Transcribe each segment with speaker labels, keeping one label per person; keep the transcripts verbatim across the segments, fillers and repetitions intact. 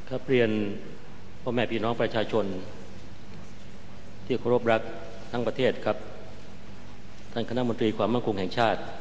Speaker 1: ครับเรียนพ่อแม่พี่น้องประชาชนที่เคารพรักทั้งประเทศครับท่านคณะมนตรีความมั่นคงแห่งชาติ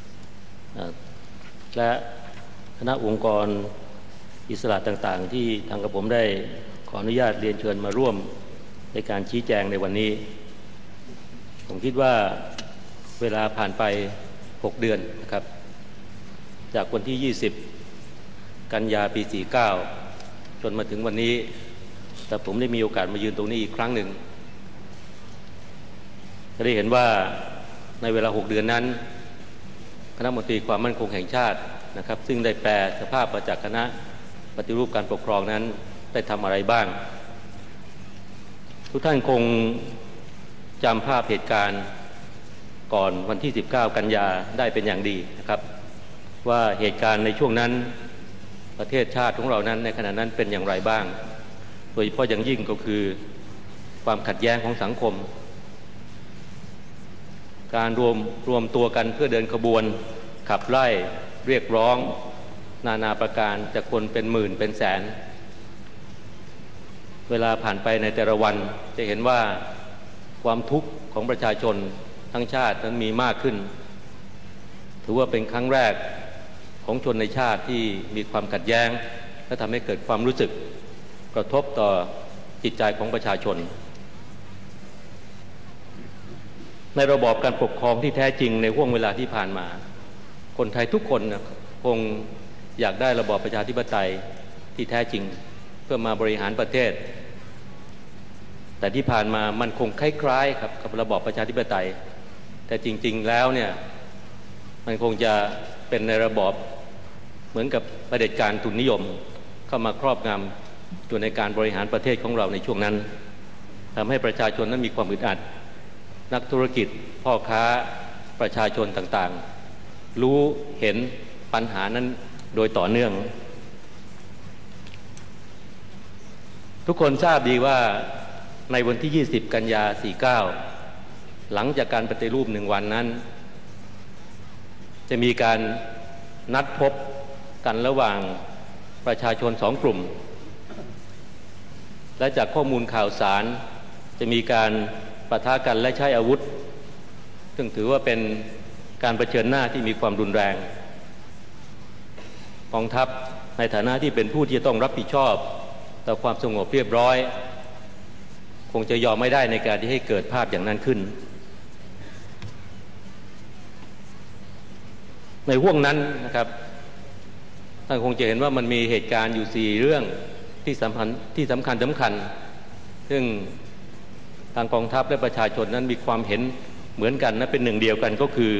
Speaker 1: และคณะองค์กรอิสระต่างๆที่ทางกระผมได้ขออนุญาตเรียนเชิญมาร่วมในการชี้แจงในวันนี้ผมคิดว่าเวลาผ่านไปหกเดือนนะครับจากวันที่ยี่สิบกันยาปีสี่สิบเก้าจนมาถึงวันนี้แต่ผมได้มีโอกาสมายืนตรงนี้อีกครั้งหนึ่งจะได้เห็นว่าในเวลาหกเดือนนั้นคณะมนตรีความมั่นคงแห่งชาตินะครับซึ่งได้แปลสภาพมาจากคณะปฏิรูปการปกครองนั้นได้ทำอะไรบ้างทุกท่านคงจำภาพเหตุการณ์ก่อนวันที่สิบเก้ากันยาได้เป็นอย่างดีนะครับว่าเหตุการณ์ในช่วงนั้นประเทศชาติของเรานั้นในขณะนั้นเป็นอย่างไรบ้างโดยเฉพาะอย่างยิ่งก็คือความขัดแย้งของสังคมการรวมรวมตัวกันเพื่อเดินขบวนขับไล่เรียกร้องนานาประการจากคนเป็นหมื่นเป็นแสนเวลาผ่านไปในแต่ละวันจะเห็นว่าความทุกข์ของประชาชนทั้งชาตินั้นมีมากขึ้นถือว่าเป็นครั้งแรกของชนในชาติที่มีความขัดแย้งและทำให้เกิดความรู้สึกกระทบต่อจิตใจของประชาชนในระบอบการปกครองที่แท้จริงในห่วงเวลาที่ผ่านมาคนไทยทุกคนนะคงอยากได้ระบอบประชาธิปไตยที่แท้จริงเพื่อมาบริหารประเทศแต่ที่ผ่านมามันคงคล้ายๆครับกับระบอบประชาธิปไตยแต่จริงๆแล้วเนี่ยมันคงจะเป็นในระบอบเหมือนกับเผด็จการทุนนิยมเข้ามาครอบงำอยู่ในการบริหารประเทศของเราในช่วงนั้นทำให้ประชาชนนั้นมีความอึดอัดนักธุรกิจพ่อค้าประชาชนต่างๆรู้เห็นปัญหานั้นโดยต่อเนื่องทุกคนทราบดีว่าในวันที่ยี่สิบกันยาสี่สิบเก้าหลังจากการปฏิรูปหนึ่งวันนั้นจะมีการนัดพบกันระหว่างประชาชนสองกลุ่มและจากข้อมูลข่าวสารจะมีการปะทะกันและใช้อาวุธซึ่งถือว่าเป็นการเผชิญหน้าที่มีความรุนแรงกองทัพในฐานะที่เป็นผู้ที่จะต้องรับผิดชอบต่อความสงบเรียบร้อยคงจะยอมไม่ได้ในการที่ให้เกิดภาพอย่างนั้นขึ้นในห่วงนั้นนะครับท่านคงจะเห็นว่ามันมีเหตุการณ์อยู่สี่เรื่องที่สำคัญที่สำคัญสำคัญซึ่งทางกองทัพและประชาชนนั้นมีความเห็นเหมือนกันนะเป็นหนึ่งเดียวกันก็คือ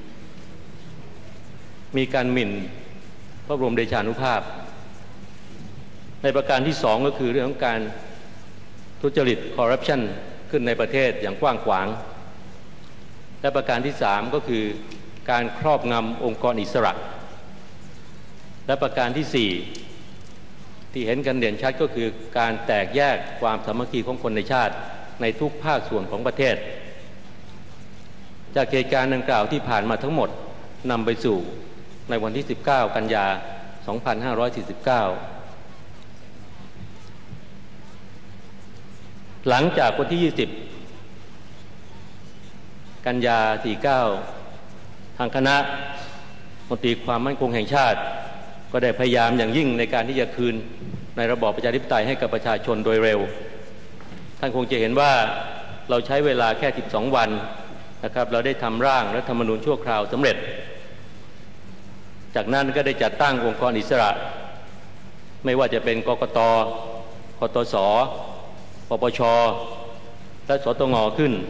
Speaker 1: มีการหมิ่นพระบรมเดชานุภาพในประการที่สองก็คือเรื่องของการทุจริตคอร์รัปชันขึ้นในประเทศอย่างกว้างขวางและประการที่สามก็คือการครอบงำองค์กรอิสระและประการที่สี่ที่เห็นกันเด่นชัดก็คือการแตกแยกความสามัคคีของคนในชาติในทุกภาคส่วนของประเทศจากเหตุการณ์ดังกล่าวที่ผ่านมาทั้งหมดนำไปสู่ในวันที่สิบเก้ากันยาสองพันห้าร้อยสี่สิบเก้าหลังจากวันที่ยี่สิบกันยาสี่สิบเก้าทางคณะมนตรีความมั่นคงแห่งชาติก็ได้พยายามอย่างยิ่งในการที่จะคืนในระบอบประชาธิปไตยให้กับประชาชนโดยเร็วท่านคงจะเห็นว่าเราใช้เวลาแค่สิบสองวันนะครับเราได้ทำร่างรัฐธรรมนูญชั่วคราวสำเร็จจากนั้นก็ได้จัดตั้งองค์กรอิสระไม่ว่าจะเป็นกกต.คตส.ปปช.และสตง.ขึ้น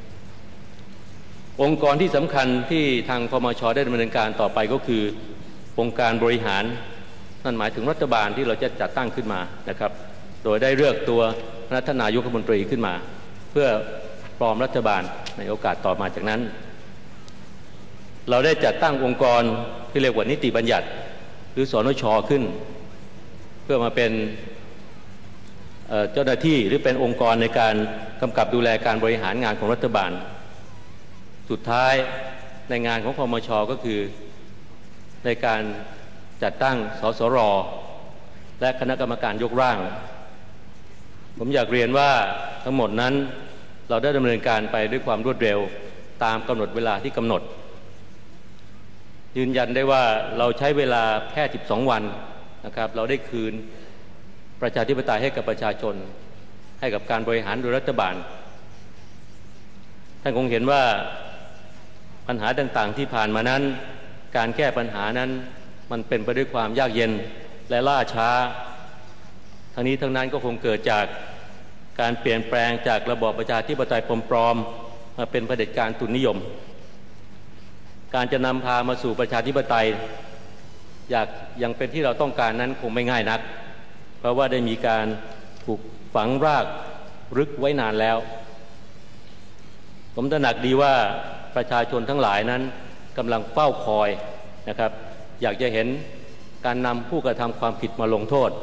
Speaker 1: องค์กรที่สำคัญที่ทางพมช.ได้ดำเนินการต่อไปก็คือองค์การบริหารนั่นหมายถึงรัฐบาลที่เราจะจัดตั้งขึ้นมานะครับโดยได้เลือกตัวท่านนายกรัฐมนตรีขึ้นมาเพื่อปลอมรัฐบาลในโอกาสต่อมาจากนั้นเราได้จัดตั้งองค์กรที่เรียกว่านิติบัญญัติหรือสนช.ขึ้นเพื่อมาเป็นเจ้าหน้าที่หรือเป็นองค์กรในการกำกับดูแลการบริหารงานของรัฐบาลสุดท้ายในงานของพมช.ก็คือในการจัดตั้งสสรและคณะกรรมการยกร่างผมอยากเรียนว่าทั้งหมดนั้นเราได้ดำเนินการไปด้วยความรวดเร็วตามกำหนดเวลาที่กำหนดยืนยันได้ว่าเราใช้เวลาแค่สิบสองวันนะครับเราได้คืนประชาธิปไตยให้กับประชาชนให้กับการบริหารโดยรัฐบาลท่านคงเห็นว่าปัญหาต่างๆที่ผ่านมานั้นการแก้ปัญหานั้นมันเป็นไปด้วยความยากเย็นและล่าช้าทั้งนี้ทั้งนั้นก็คงเกิดจากการเปลี่ยนแปลงจากระบอบประชาธิปไตยปลอมๆมาเป็นเผด็จการทุนนิยมการจะนำพามาสู่ประชาธิปไตยอยากยังเป็นที่เราต้องการนั้นคงไม่ง่ายนักเพราะว่าได้มีการถูกฝังรากลึกไว้นานแล้วผมตระหนักดีว่าประชาชนทั้งหลายนั้นกำลังเฝ้าคอยนะครับอยากจะเห็นการนำผู้กระทำความผิดมาลงโทษ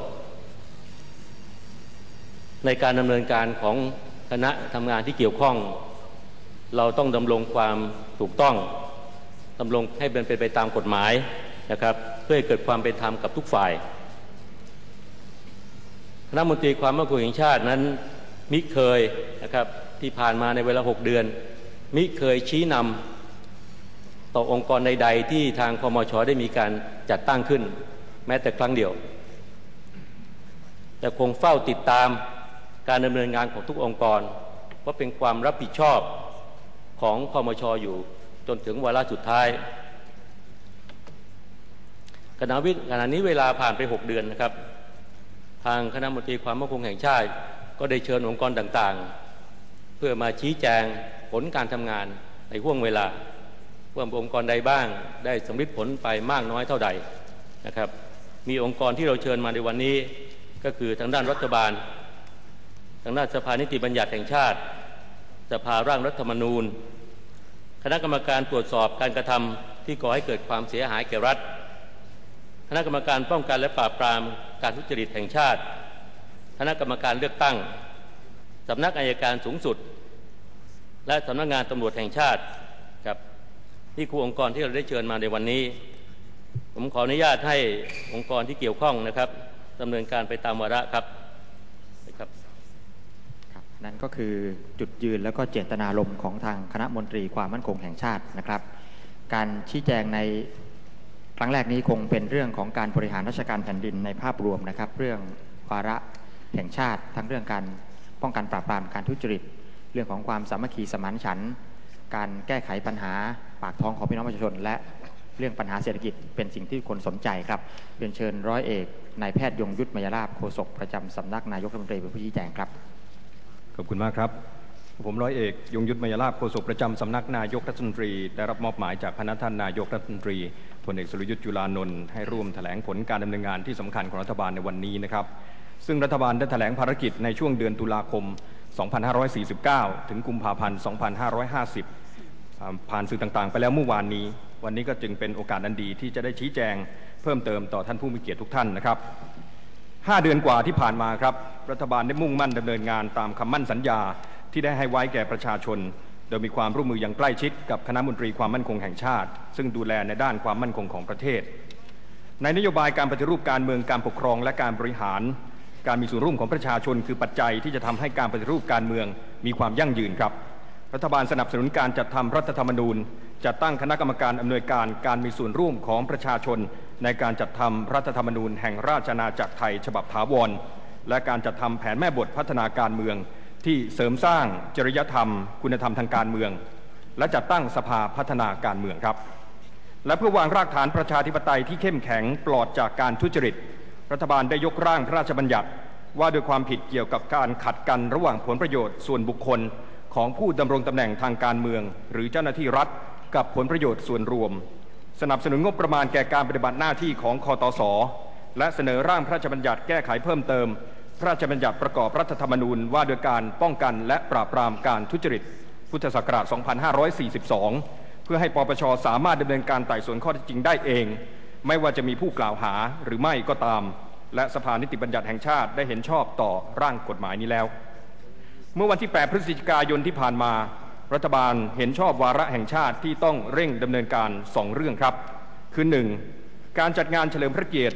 Speaker 1: ในการดำเนินการของคณะทำงานที่เกี่ยวข้องเราต้องดำรงความถูกต้องดำรงให้เป็นไปตามกฎหมายนะครับเพื่อให้เกิดความเป็นธรรมกับทุกฝ่ายคณะมนตรีความมั่นคงแห่งชาตินั้นมิเคยนะครับที่ผ่านมาในเวลาหกเดือนมิเคยชี้นำต่อองค์กรใดๆที่ทางคมช.ได้มีการจัดตั้งขึ้นแม้แต่ครั้งเดียวแต่คงเฝ้าติดตามการดำเนินงานของทุกองค์กรเพราะเป็นความรับผิดชอบของคมช.อยู่จนถึงวาระสุดท้ายขณะวิขณะนี้เวลาผ่านไปหกเดือนนะครับทางคณะมนตรีความมั่นคงแห่งชาติก็ได้เชิญองค์กรต่างๆเพื่อมาชี้แจงผลการทำงานในห่วงเวลาว่าองค์กรใดบ้างได้สำลิดผลไปมากน้อยเท่าใดนะครับมีองค์กรที่เราเชิญมาในวันนี้ก็คือทางด้านรัฐบาลทางด้านสภานิติบัญญัติแห่งชาติสภาร่างรัฐธรรมนูญคณะกรรมการตรวจสอบการกระทำที่ก่อให้เกิดความเสียหายแก่รัฐคณะกรรมการป้องกันและปราบปรามการทุจริตแห่งชาติคณะกรรมการเลือกตั้งสำนักอัยการสูงสุดและสำนักงานตำรวจแห่งชาติครับนี่คือองค์กรที่เราได้เชิญมาในวันนี้ผมขออนุญาตให้องค์กรที่เกี่ยวข้องนะครับดำเนินการไปตามวาระครับครับ
Speaker 2: ครับนั่นก็คือจุดยืนแล้วก็เจตนารมณ์ของทางคณะมนตรีความมั่นคงแห่งชาตินะครับการชี้แจงในครั้งแรกนี้คงเป็นเรื่องของการบริหารราชการแผ่นดินในภาพรวมนะครับเรื่องวาระแห่งชาติทั้งเรื่องการป้องกันปราบปรามการทุจริตเรื่องของความสามัคคีสมานฉันท์การแก้ไขปัญหาปากท้องของพี่น้องประชาชนและเรื่องปัญหาเศรษฐกิจเป็นสิ่งที่คนสนใจครับเรียนเชิญร้อยเอกนายแพทย์ยงยุทธมยราภโฆษกประจำสำนักนายกรัฐมนตรีเป็นผู้ชี้แจงครับ
Speaker 3: ขอบคุณมากครับผมร้อยเอกยงยุทธมยราภโฆษกประจำสำนักนายกรัฐมนตรีได้รับมอบหมายจากพระท่านนายกรัฐมนตรีพลเอกสุรยุทธ์จุลานนท์ให้ร่วมแถลงผลการดำเนินงานที่สำคัญของรัฐบาลในวันนี้นะครับซึ่งรัฐบาลได้แถลงภารกิจในช่วงเดือนตุลาคมสองพันห้าร้อยสี่สิบเก้าถึงกุมภาพันธ์สองพันห้าร้อยห้าสิบผ่านสื่อต่างๆไปแล้วเมื่อวานนี้วันนี้ก็จึงเป็นโอกาสอันดีที่จะได้ชี้แจงเพิ่มเติมต่อท่านผู้มีเกียรติทุกท่านนะครับห้าเดือนกว่าที่ผ่านมาครับรัฐบาลได้มุ่งมั่นดำเนินงานตามคำมั่นสัญญาที่ได้ให้ไว้แก่ประชาชนโดยมีความร่วมมืออย่างใกล้ชิดกับคณะมนตรีความมั่นคงแห่งชาติซึ่งดูแลในด้านความมั่นคงของประเทศในนโยบายการปฏิรูปการเมืองการปกครองและการบริหารการมีส่วนร่วมของประชาชนคือปัจจัยที่จะทำให้การปฏิรูปการเมืองมีความยั่งยืนครับรัฐบาลสนับสนุนการจัดทำรัฐธรรมนูญจัดตั้งคณะกรรมการอำนวยการการมีส่วนร่วมของประชาชนในการจัดทำรัฐธรรมนูญแห่งราชอาณาจักรไทยฉบับถาวรและการจัดทำแผนแม่บทพัฒนาการเมืองที่เสริมสร้างจริยธรรมคุณธรรมทางการเมืองและจัดตั้งสภาพัฒนาการเมืองครับและเพื่อวางรากฐานประชาธิปไตยที่เข้มแข็งปลอดจากการทุจริตรัฐบาลได้ยกร่างพระราชบัญญัติว่าด้วยความผิดเกี่ยวกับการขัดกันระหว่างผลประโยชน์ส่วนบุคคลของผู้ดำรงตำแหน่งทางการเมืองหรือเจ้าหน้าที่รัฐกับผลประโยชน์ส่วนรวมสนับสนุนงบประมาณแก่การปฏิบัติหน้าที่ของคตส.และเสนอร่างพระราชบัญญัติแก้ไขเพิ่มเติมพระราชบัญญัติประกอบรัฐธรรมนูญว่าด้วยการป้องกันและปราบปรามการทุจริตพุทธศักราช สองพันห้าร้อยสี่สิบสอง เพื่อให้ปปช.สามารถดำเนินการไต่สวนข้อเท็จจริงได้เองไม่ว่าจะมีผู้กล่าวหาหรือไม่ก็ตามและสภานิติบัญญัติแห่งชาติได้เห็นชอบต่อร่างกฎหมายนี้แล้วเมื่อวันที่แปดพฤศจิกายนที่ผ่านมารัฐบาลเห็นชอบวาระแห่งชาติที่ต้องเร่งดำเนินการสองเรื่องครับคือหนึ่งการจัดงานเฉลิมพระเกียรติ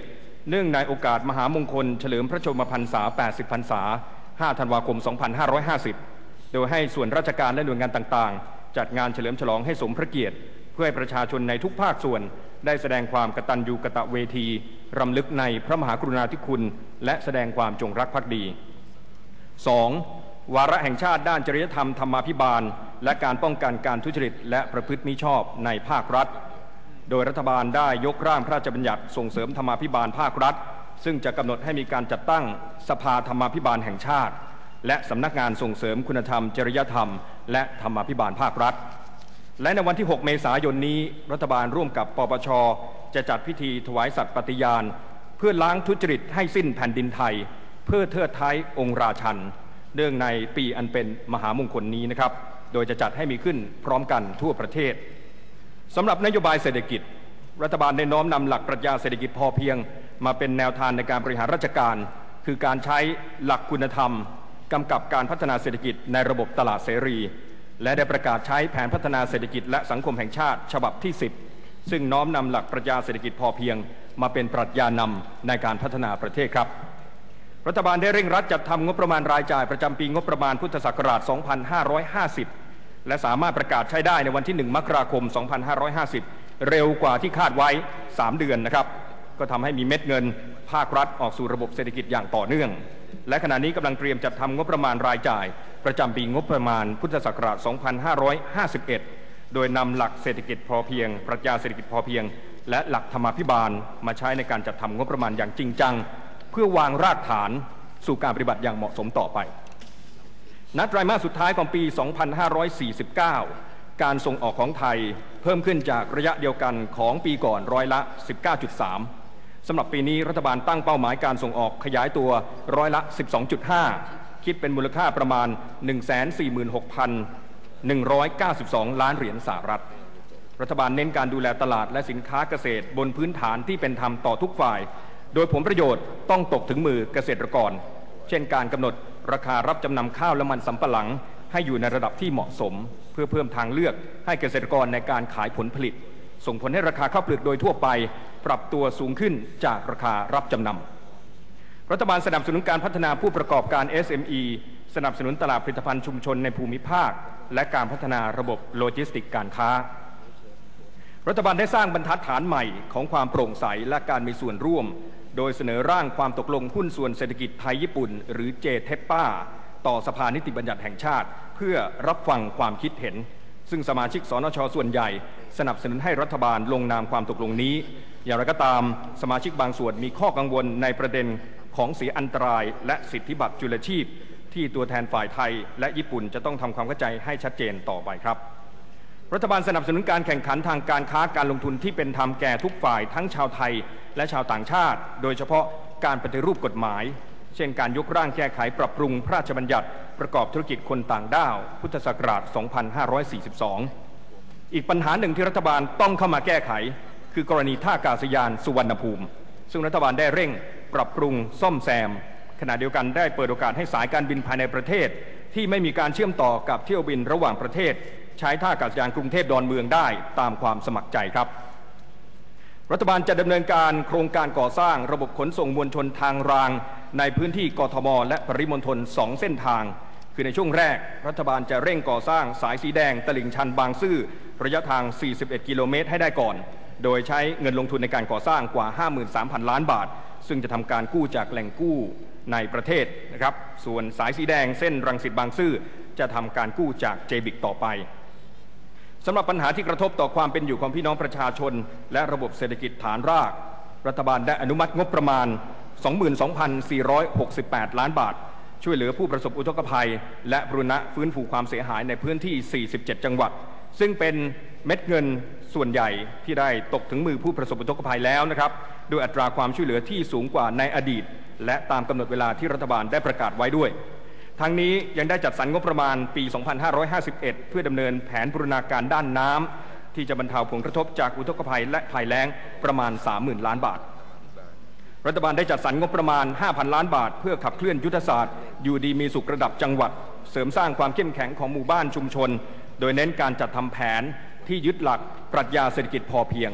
Speaker 3: เนื่องในโอกาสมหามงคลเฉลิมพระชนมพรรษา แปดสิบ พรรษา ห้า ธันวาคม สองพันห้าร้อยห้าสิบ โดยให้ส่วนราชการและหน่วยงานต่างๆจัดงานเฉลิมฉลองให้สมพระเกียรติเพื่อให้ประชาชนในทุกภาคส่วนได้แสดงความกตัญญูกตเวทีรำลึกในพระมหากรุณาธิคุณและแสดงความจงรักภักดี สอง. วาระแห่งชาติด้านจริยธรรมธรรมาภิบาลและการป้องกันการทุจริตและประพฤติมิชอบในภาครัฐโดยรัฐบาลได้ยกร่างพระราชบัญญัติส่งเสริมธรรมาภิบาลภาครัฐซึ่งจะกำหนดให้มีการจัดตั้งสภาธรรมาภิบาลแห่งชาติและสำนักงานส่งเสริมคุณธรรมจริยธรรมและธรรมาภิบาลภาครัฐและในวันที่หกเมษายนนี้รัฐบาลร่วมกับปปช.จะจัดพิธีถวายสัตย์ปฏิญาณเพื่อล้างทุจริตให้สิ้นแผ่นดินไทยเพื่อเทิดท้ายองค์ราชันเนื่องในปีอันเป็นมหามงคลนี้นะครับโดยจะจัดให้มีขึ้นพร้อมกันทั่วประเทศสำหรับนโยบายเศรษฐกิจรัฐบาลได้น้อมนำหลักปรัชญาเศรษฐกิจพอเพียงมาเป็นแนวทางในการบริหารราชการคือการใช้หลักคุณธรรมกำกับการพัฒนาเศรษฐกิจในระบบตลาดเสรีและได้ประกาศใช้แผนพัฒนาเศรษฐกิจและสังคมแห่งชาติฉบับที่สิบซึ่งน้อมนำหลักปรัชญาเศรษฐกิจพอเพียงมาเป็นปรัชญานำในการพัฒนาประเทศครับรัฐบาลได้เร่งรัดจัดทำงบประมาณรายจ่ายประจำปีงบประมาณพุทธศักราช สองพันห้าร้อยห้าสิบ และสามารถประกาศใช้ได้ในวันที่ หนึ่ง มกราคม สองพันห้าร้อยห้าสิบ เร็วกว่าที่คาดไว้ สาม เดือนนะครับก็ทำให้มีเม็ดเงินภาครัฐออกสู่ระบบเศรษฐกิจอย่างต่อเนื่องและขณะนี้กำลังเตรียมจัดทำงบประมาณรายจ่ายประจำปีงบประมาณพุทธศักราช สองพันห้าร้อยห้าสิบเอ็ด โดยนำหลักเศรษฐกิจพอเพียงปรัชญาเศรษฐกิจพอเพียงและหลักธรรมาภิบาลมาใช้ในการจัดทำงบประมาณอย่างจริงจังเพื่อวางรากฐานสู่การปฏิบัติอย่างเหมาะสมต่อไปณไตรมาสสุดท้ายของปี สองพันห้าร้อยสี่สิบเก้า การส่งออกของไทยเพิ่มขึ้นจากระยะเดียวกันของปีก่อนร้อยละ สิบเก้าจุดสาม สำหรับปีนี้รัฐบาลตั้งเป้าหมายการส่งออกขยายตัวร้อยละ สิบสองจุดห้า คิดเป็นมูลค่าประมาณ หนึ่งแสนสี่หมื่นหกพันหนึ่งร้อยเก้าสิบสอง ล้านเหรียญสหรัฐรัฐบาลเน้นการดูแลตลาดและสินค้าเกษตรบนพื้นฐานที่เป็นธรรมต่อทุกฝ่ายโดยผลประโยชน์ต้องตกถึงมือเกษตรกรเช่นการกำหนดราคารับจำนำข้าวและมันสำปะหลังให้อยู่ในระดับที่เหมาะสมเพื่อเพิ่มทางเลือกให้เกษตรกรในการขายผลผลิตส่งผลให้ราคาข้าวเปลือกโดยทั่วไปปรับตัวสูงขึ้นจากราคารับจำนำรัฐบาลสนับสนุนการพัฒนาผู้ประกอบการ เอส เอ็ม อี สนับสนุนตลาดผลิตภัณฑ์ชุมชนในภูมิภาคและการพัฒนาระบบโลจิสติกส์การค้ารัฐบาลได้สร้างบรรทัดฐานใหม่ของความโปร่งใสและการมีส่วนร่วมโดยเสนอร่างความตกลงหุ้นส่วนเศรษฐกิจไทยญี่ปุ่นหรือเจเทปป้าต่อสภานิติบัญญัติแห่งชาติเพื่อรับฟังความคิดเห็นซึ่งสมาชิกสนช.ส่วนใหญ่สนับสนุนให้รัฐบาลลงนามความตกลงนี้อย่างไรก็ตามสมาชิกบางส่วนมีข้อกังวลในประเด็นของเสียอันตรายและสิทธิบัตรจุลชีพที่ตัวแทนฝ่ายไทยและญี่ปุ่นจะต้องทำความเข้าใจให้ชัดเจนต่อไปครับรัฐบาลสนับสนุนการแข่งขันทางการค้าการลงทุนที่เป็นธรรมแก่ทุกฝ่ายทั้งชาวไทยและชาวต่างชาติโดยเฉพาะการปฏิรูปกฎหมายเช่นการยกร่างแก้ไขปรับปรุงพระราชบัญญัติประกอบธุรกิจคนต่างด้าวพุทธศักราช สองพันห้าร้อยสี่สิบสอง อีกปัญหาหนึ่งที่รัฐบาลต้องเข้ามาแก้ไขคือกรณีท่าอากาศยานสุวรรณภูมิซึ่งรัฐบาลได้เร่งปรับปรุงซ่อมแซมขณะเดียวกันได้เปิดโอกาสให้สายการบินภายในประเทศที่ไม่มีการเชื่อมต่อกับเที่ยวบินระหว่างประเทศใช้ท่าอากาศยานกรุงเทพดอนเมืองได้ตามความสมัครใจครับรัฐบาลจะดำเนินการโครงการก่อสร้างระบบขนส่งมวลชนทางรางในพื้นที่กทมและปริมณฑลสองเส้นทางคือในช่วงแรกรัฐบาลจะเร่งก่อสร้างสายสีแดงตลิ่งชันบางซื่อระยะทางสี่สิบเอ็ดกิโลเมตรให้ได้ก่อนโดยใช้เงินลงทุนในการก่อสร้างกว่า ห้าหมื่นสามพัน ล้านบาทซึ่งจะทำการกู้จากแหล่งกู้ในประเทศนะครับส่วนสายสีแดงเส้นรังสิตบางซื่อจะทำการกู้จาก เจ บิ ซี ต่อไปสำหรับปัญหาที่กระทบต่อความเป็นอยู่ของพี่น้องประชาชนและระบบเศรษฐกิจฐานรากรัฐบาลได้อนุมัติงบประมาณ สองหมื่นสองพันสี่ร้อยหกสิบแปด ล้านบาทช่วยเหลือผู้ประสบอุทกภัยและบูรณะฟื้นฟูความเสียหายในพื้นที่สี่สิบเจ็ดจังหวัดซึ่งเป็นเม็ดเงินส่วนใหญ่ที่ได้ตกถึงมือผู้ประสบอุทกภัยแล้วนะครับโดยอัตราความช่วยเหลือที่สูงกว่าในอดีตและตามกำหนดเวลาที่รัฐบาลได้ประกาศไว้ด้วยทั้งนี้ยังได้จัดสรรงบประมาณปี สองพันห้าร้อยห้าสิบเอ็ด เพื่อดำเนินแผนบูรณาการด้านน้ำที่จะบรรเทาผลกระทบจากอุทกภัยและภัยแล้งประมาณ สามหมื่น ล้านบาทรัฐบาลได้จัดสรรงบประมาณ ห้าพัน ล้านบาทเพื่อขับเคลื่อนยุทธศาสตร์อยู่ดีมีสุขระดับจังหวัดเสริมสร้างความเข้มแข็งของหมู่บ้านชุมชนโดยเน้นการจัดทำแผนที่ยึดหลักปรัชญาเศรษฐกิจพอเพียง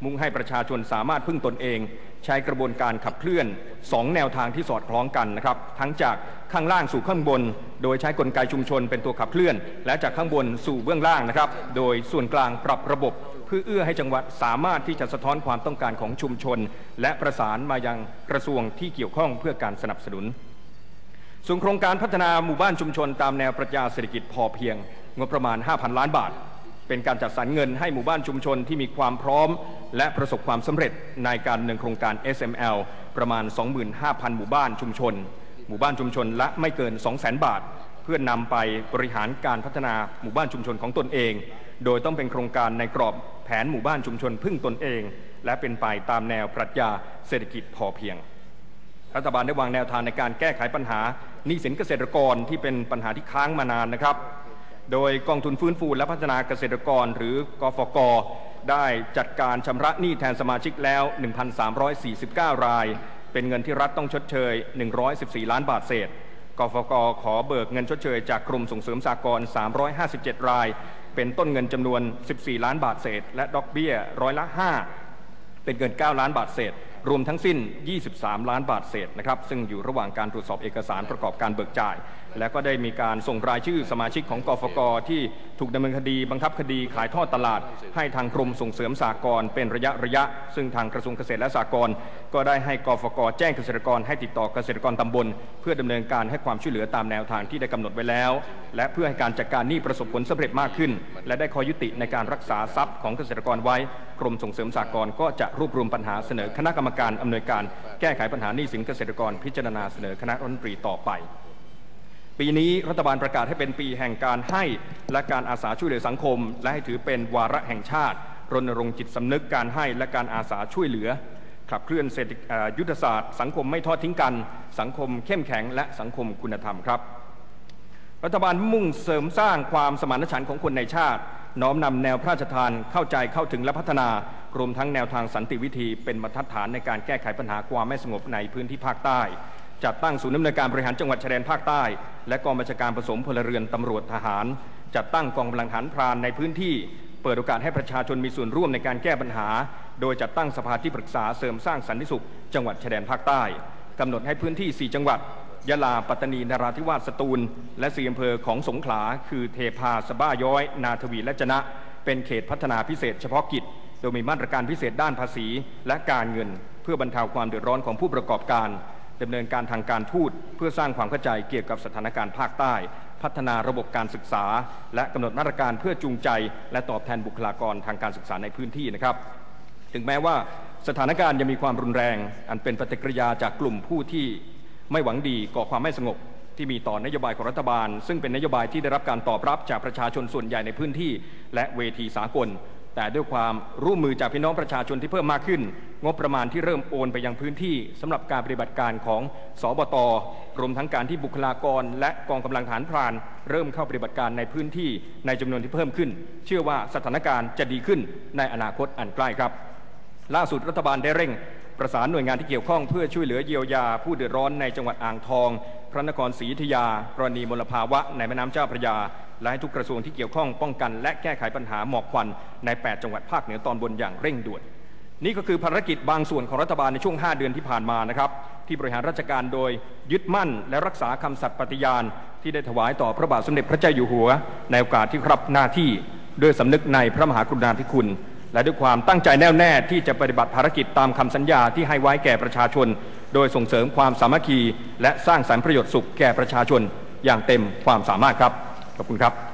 Speaker 3: มุ่งให้ประชาชนสามารถพึ่งตนเองใช้กระบวนการขับเคลื่อนสองแนวทางที่สอดคล้องกันนะครับทั้งจากข้างล่างสู่ข้างบนโดยใช้กลไกชุมชนเป็นตัวขับเคลื่อนและจากข้างบนสู่เบื้องล่างนะครับโดยส่วนกลางปรับระบบเพื่อเอื้อให้จังหวัดสามารถที่จะสะท้อนความต้องการของชุมชนและประสานมายังกระทรวงที่เกี่ยวข้องเพื่อการสนับสนุนส่วนโครงการพัฒนาหมู่บ้านชุมชนตามแนวปรัชญาเศรษฐกิจพอเพียงงบประมาณ ห้าพัน ล้านบาทเป็นการจัดสรรเงินให้หมู่บ้านชุมชนที่มีความพร้อมและประสบความสำเร็จในการดำเนินโครงการ เอส เอ็ม แอล ประมาณ สองหมื่นห้าพัน หมู่บ้านชุมชนหมู่บ้านชุมชนละไม่เกิน สองแสน บาทเพื่อนำไปบริหารการพัฒนาหมู่บ้านชุมชนของตนเองโดยต้องเป็นโครงการในกรอบแผนหมู่บ้านชุมชนพึ่งตนเองและเป็นไปตามแนวปรัชญาเศรษฐกิจพอเพียงรัฐบาลได้วางแนวทางในการแก้ไขปัญหาหนี้สินเกษตรกรที่เป็นปัญหาที่ค้างมานานนะครับโดยกองทุนฟื้นฟูและพัฒนาเกษตรกรหรือกฟก.ได้จัดการชำระหนี้แทนสมาชิกแล้ว หนึ่งพันสามร้อยสี่สิบเก้า รายเป็นเงินที่รัฐต้องชดเชยหนึ่งร้อยสิบสี่ล้านบาทเศษกฟก.ขอเบิกเงินชดเชยจากกรมส่งเสริมสหกรณ์สามร้อยห้าสิบเจ็ดรายเป็นต้นเงินจำนวนสิบสี่ล้านบาทเศษและดอกเบี้ยร้อยละห้าเป็นเงินเก้าล้านบาทเศษรวมทั้งสิ้นยี่สิบสามล้านบาทเศษนะครับซึ่งอยู่ระหว่างการตรวจสอบเอกสารประกอบการเบิกจ่ายและก็ได้มีการส่งรายชื่อสมาชิกของกฟก.ที่ถูกดำเนินคดีบังคับคดีขายทอดตลาดให้ทางกรมส่งเสริมสหกรณ์เป็นระยะระยะซึ่งทางกระทรวงเกษตรและสหกรณ์ก็ได้ให้กฟก.แจ้งเกษตรกรให้ติดต่อเกษตรกรตำบลเพื่อดำเนินการให้ความช่วยเหลือตามแนวทางที่ได้กำหนดไว้แล้วและเพื่อให้การจัดการหนี้ประสบผลสำเร็จมากขึ้นและได้ข้อยุติในการรักษาทรัพย์ของเกษตรกรไว้กรมส่งเสริมสหกรณ์ก็จะรวบรวมปัญหาเสนอคณะกรรมการอำนวยการแก้ไขปัญหาหนี้สินเกษตรกรพิจารณาเสนอคณะรัฐมนตรีต่อไปปีนี้รัฐบาลประกาศให้เป็นปีแห่งการให้และการอาสาช่วยเหลือสังคมและให้ถือเป็นวาระแห่งชาติรณรงค์จิตสำนึกการให้และการอาสาช่วยเหลือขับเคลื่อนเศรษฐกิจยุทธศาสตร์สังคมไม่ทอดทิ้งกันสังคมเข้มแข็งและสังคมคุณธรรมครับรัฐบาลมุ่งเสริมสร้างความสมานฉันท์ของคนในชาติน้อมนำแนวพระราชทานเข้าใจเข้าถึงและพัฒนารวมทั้งแนวทางสันติวิธีเป็นบรรทัดฐานในการแก้ไขปัญหาความไม่สงบในพื้นที่ภาคใต้จัดตั้งศูนย์ดำเนินการบริหารจังหวัดชายแดนภาคใต้และกองบัญชาการผสมพลเรือนตำรวจทหารจัดตั้งกองกำลังทหารพรานในพื้นที่เปิดโอกาสให้ประชาชนมีส่วนร่วมในการแก้ปัญหาโดยจัดตั้งสภาที่ปรึกษาเสริมสร้างสันติสุขจังหวัดชายแดนภาคใต้กำหนดให้พื้นที่สี่จังหวัดยะลาปัตตานีนราธิวาสสตูลและสี่อำเภอของสงขลาคือเทพาสะบ้าย้อยนาทวีและจะนะเป็นเขตพัฒนาพิเศษเฉพาะกิจโดยมีมาตรการพิเศษด้านภาษีและการเงินเพื่อบรรเทาความเดือดร้อนของผู้ประกอบการดำเนินการทางการทูตเพื่อสร้างความเข้าใจเกี่ยวกับสถานการณ์ภาคใต้พัฒนาระบบการศึกษาและกำหนดมาตรการเพื่อจูงใจและตอบแทนบุคลากรทางการศึกษาในพื้นที่นะครับถึงแม้ว่าสถานการณ์ยังมีความรุนแรงอันเป็นปฏิกิริยาจากกลุ่มผู้ที่ไม่หวังดีก่อความไม่สงบที่มีต่อนโยบายของรัฐบาลซึ่งเป็นนโยบายที่ได้รับการตอบรับจากประชาชนส่วนใหญ่ในพื้นที่และเวทีสากลแต่ด้วยความร่วมมือจากพี่น้องประชาชนที่เพิ่มมากขึ้นงบประมาณที่เริ่มโอนไปยังพื้นที่สำหรับการปฏิบัติการของสบต.รวมทั้งการที่บุคลากรและกองกำลังทหารพรานเริ่มเข้าปฏิบัติการในพื้นที่ในจำนวนที่เพิ่มขึ้นเชื่อว่าสถานการณ์จะดีขึ้นในอนาคตอันใกล้ครับล่าสุดรัฐบาลได้เร่งประสานหน่วยงานที่เกี่ยวข้องเพื่อช่วยเหลือเยียวยาผู้เดือดร้อนในจังหวัดอ่างทองพระนครศรีอยุธยากรณีมลภาวะในแม่น้ำเจ้าพระยาและให้ทุกกระทรวงที่เกี่ยวข้องป้องกันและแก้ไขปัญหาหมอกควันในแปดจังหวัดภาคเหนือตอนบนอย่างเร่งด่วนนี่ก็คือภารกิจบางส่วนของรัฐบาลในช่วงห้าเดือนที่ผ่านมานะครับที่บริหารราชการโดยยึดมั่นและรักษาคำสัตย์ปฏิญาณที่ได้ถวายต่อพระบาทสมเด็จพระเจ้าอยู่หัวในโอกาสที่รับหน้าที่ด้วยสำนึกในพระมหากรุณาธิคุณและด้วยความตั้งใจแน่วแน่ที่จะปฏิบัติภารกิจตามคำสัญญาที่ให้ไว้แก่ประชาชนโดยส่งเสริมความสามัคคีและสร้างสรรค์ประโยชน์สุขแก่ประชาชนอย่างเต็มความสามารถครับขอบคุณครับ